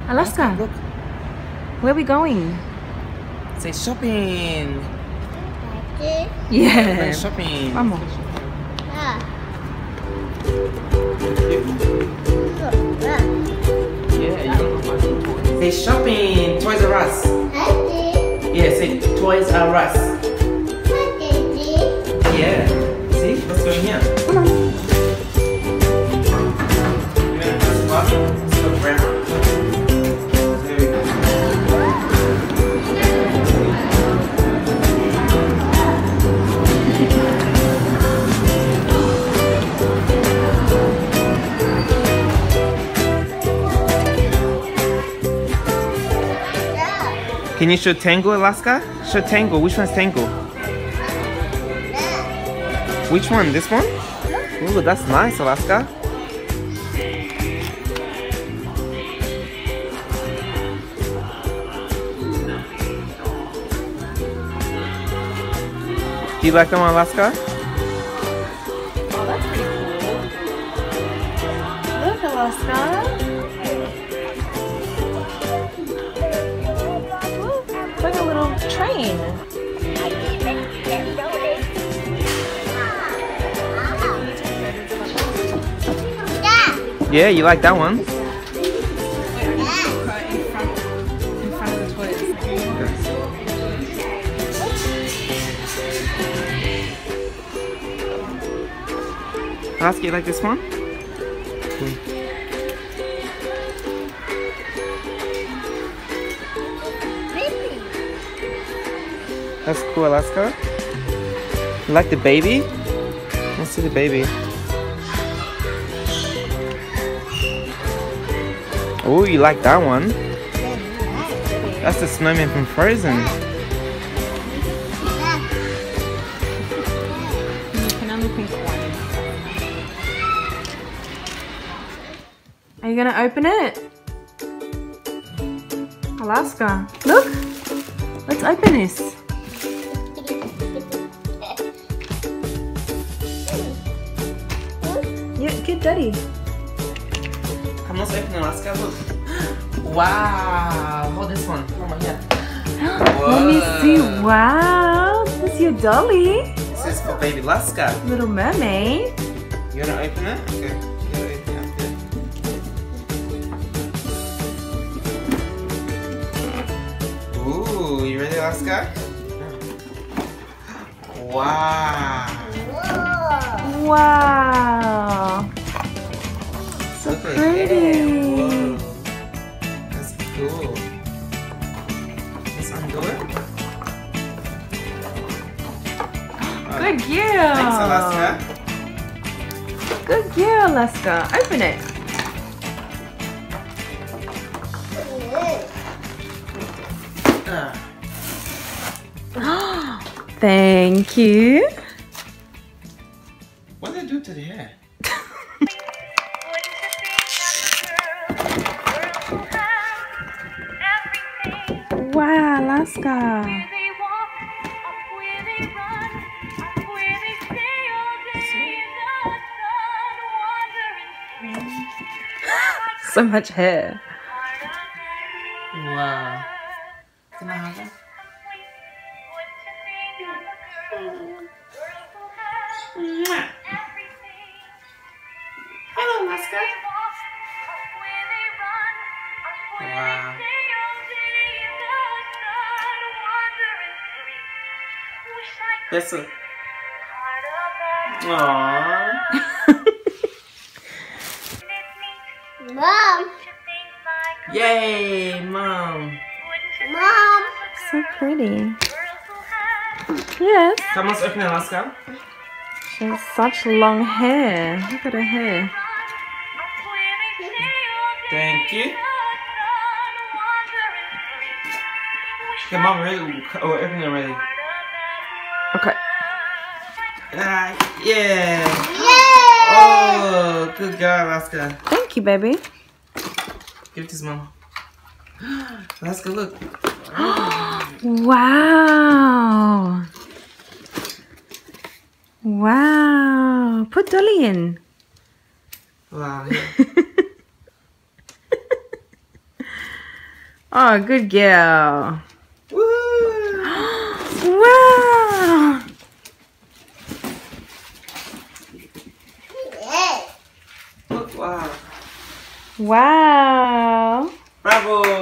Alaska, Look, where are we going? say shopping. Yeah. Like shopping. Vamos. Yeah, you don't know what. Say shopping. Toys R Us. Yeah, say Toys R Us. Yeah. See, let's go in here. Come on. You want to press the button? Let's go around. There we go. Can you show Tango, Alaska? Show Tango. Which one's Tango? Which one? This one? Ooh, that's nice, Alaska. Do you like that one, Alaska? Oh, that's pretty cool. Look, Alaska. Look, it's like a little train. Yeah, you like that one? In front of the toys. Alaska, you like this one? That's cool, Alaska. You like the baby? Let's see the baby. Oh, you like that one? That's the snowman from Frozen. You can only pick one. Are you gonna open it? Alaska, look! Let's open this. Yeah, get daddy. Come, let's open Alaska, look. Wow! Hold this one. Come on, here. Let me see. Wow, this is your dolly. This is for baby Alaska. Little mermaid. You wanna open it? Okay. You gotta open it. Ooh, you ready, Alaska? Wow! Wow. So Look at pretty. that. Whoa. That's cool. Let's undo it. Good girl. Thanks, Alaska. Good girl, Alaska. Open it. Thank you. What did I do to the hair? Wow, Alaska. So much hair. Wow. Can I have it? Hello, Alaska. Wow. That's it. Aww. Mom! Yay, Mom. Mom! So pretty. Yes. Come, let's open it, Alaska. She has such long hair. Look at her hair. Thank you. Okay, Mom, ready? Oh, open it already. Okay. Yeah. Yay! Oh, good girl, Alaska. Thank you, baby. Give it to his mom. Alaska, look. Wow. Wow. Put Dolly in. Wow. Yeah. Oh, good girl. Woo! Wow. Wow. Wow. Bravo.